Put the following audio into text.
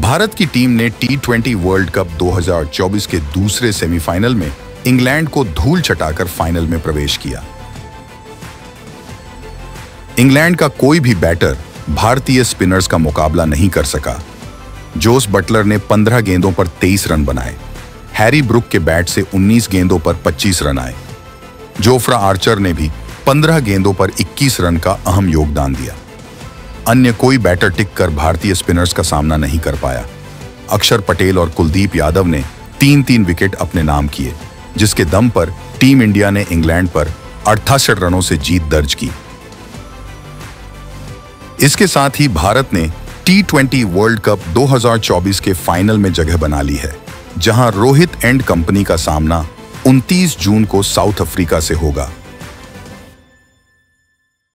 भारत की टीम ने T20 world cup 2024 के दूसरे सेमीफाइनल में इंग्लैंड को धूल चटाकर फाइनल में प्रवेश किया। इंग्लैंड का कोई भी बैटर भारतीय स्पिनर्स का मुकाबला नहीं कर सका। जोस बटलर ने 15 गेंदों पर 23 रन बनाए। हैरी ब्रुक के बैट से 19 गेंदों पर 25 रन आए। जोफ्रा आर्चर ने भी 15 गेंदों पर 21 रन का अहम योगदान दिया। अन्य कोई बैटर टिककर भारतीय स्पिनर्स का सामना नहीं कर पाया। अक्षर पटेल और कुलदीप यादव ने 3-3 विकेट अपने नाम किए, जिसके दम पर टीम इंडिया ने इंग्लैंड पर 68 रनों से जीत दर्ज की। इसके साथ ही भारत ने T20 वर्ल्ड कप 2024 के फाइनल में जगह बना ली है, जहां रोहित एंड कंपनी का सामना 29 जून को साउथ अफ्रीका से होगा।